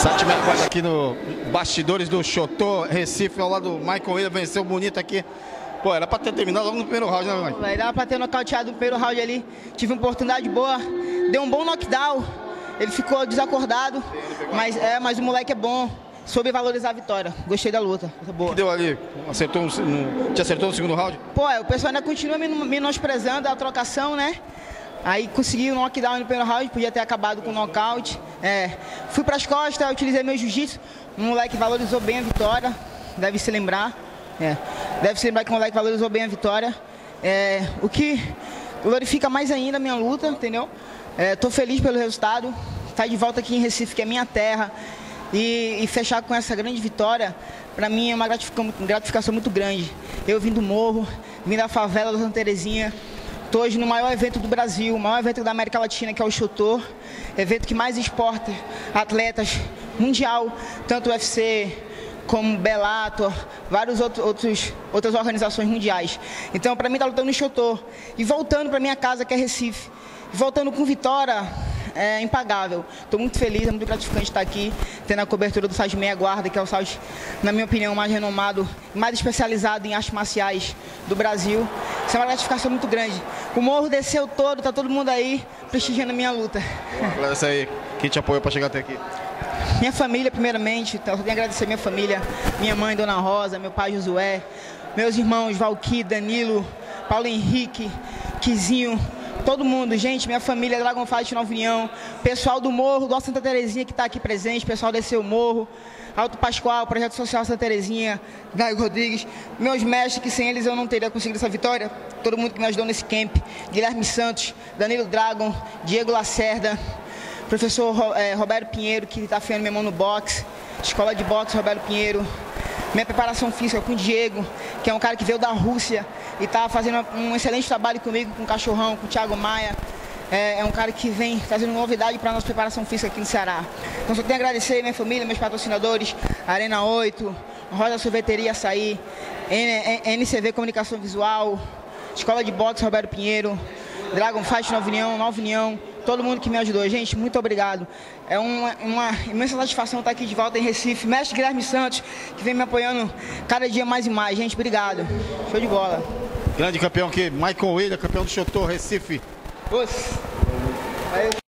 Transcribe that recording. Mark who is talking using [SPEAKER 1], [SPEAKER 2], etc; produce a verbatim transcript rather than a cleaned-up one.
[SPEAKER 1] sete sessenta e quatro aqui no bastidores do Chotô, Recife, ao lado do Michael Williams, venceu bonito aqui. Pô, era pra ter terminado logo no primeiro round, né, Michael?
[SPEAKER 2] Vai dar pra ter nocauteado no primeiro round ali. Tive uma oportunidade boa, deu um bom knockdown. Ele ficou desacordado, mas, é, mas o moleque é bom. Soube valorizar a vitória. Gostei da luta. Boa.
[SPEAKER 1] O que deu ali? Acertou um, um, te acertou no segundo round?
[SPEAKER 2] Pô, é, o pessoal ainda continua me menosprezando a trocação, né? Aí consegui um knockdown no primeiro round, podia ter acabado com o nocaute. É, fui pras costas, utilizei meu jiu-jitsu. O moleque valorizou bem a vitória, deve se lembrar. É, deve se lembrar que o moleque valorizou bem a vitória. É, o que glorifica mais ainda a minha luta, entendeu? É, tô feliz pelo resultado. Estar de volta aqui em Recife, que é minha terra. E, e fechar com essa grande vitória, para mim é uma gratificação, gratificação muito grande. Eu vim do morro, vim da favela da Santa Terezinha, estou hoje no maior evento do Brasil, o maior evento da América Latina, que é o Chotô, evento que mais exporta atletas mundial, tanto o U F C como Bellator, várias outros, outros, outras organizações mundiais. Então, para mim, está lutando no Chotô e voltando para minha casa, que é Recife, voltando com vitória. É impagável. Estou muito feliz, é muito gratificante estar aqui, tendo a cobertura do Sage Meia Guarda, que é o Sage, na minha opinião, mais renomado, mais especializado em artes marciais do Brasil. Isso é uma gratificação muito grande. O morro desceu todo, está todo mundo aí prestigiando a minha luta.
[SPEAKER 1] Agradece aí, quem te apoiou para chegar até aqui?
[SPEAKER 2] Minha família, primeiramente, então, eu tenho que agradecer a minha família, minha mãe, Dona Rosa, meu pai, Josué, meus irmãos, Valqui, Danilo, Paulo Henrique, Kizinho, todo mundo, gente, minha família, Dragon Fight Nova União, pessoal do Morro, do Santa Terezinha que está aqui presente, pessoal desceu o Morro, Alto Pascoal, Projeto Social Santa Terezinha, Gaio Rodrigues, meus mestres, que sem eles eu não teria conseguido essa vitória, todo mundo que me ajudou nesse camp, Guilherme Santos, Danilo Dragon, Diego Lacerda, professor é, Roberto Pinheiro, que está afiando minha mão no boxe, escola de boxe Roberto Pinheiro, minha preparação física com o Diego, que é um cara que veio da Rússia e está fazendo um excelente trabalho comigo, com o Cachorrão, com o Thiago Maia. É, é um cara que vem trazendo novidade para a nossa preparação física aqui no Ceará. Então só tenho a agradecer minha família, meus patrocinadores, Arena oito, Rosa Sorveteria Açaí, N C V Comunicação Visual, Escola de Boxe Roberto Pinheiro, Dragon Fight Nova União, Nova União, todo mundo que me ajudou. Gente, muito obrigado. É uma, uma imensa satisfação estar aqui de volta em Recife. Mestre Guilherme Santos, que vem me apoiando cada dia mais e mais. Gente, obrigado. Show de bola.
[SPEAKER 1] Grande campeão aqui, Michael Williams, campeão do Chotô, Recife.
[SPEAKER 2] Os. Aí.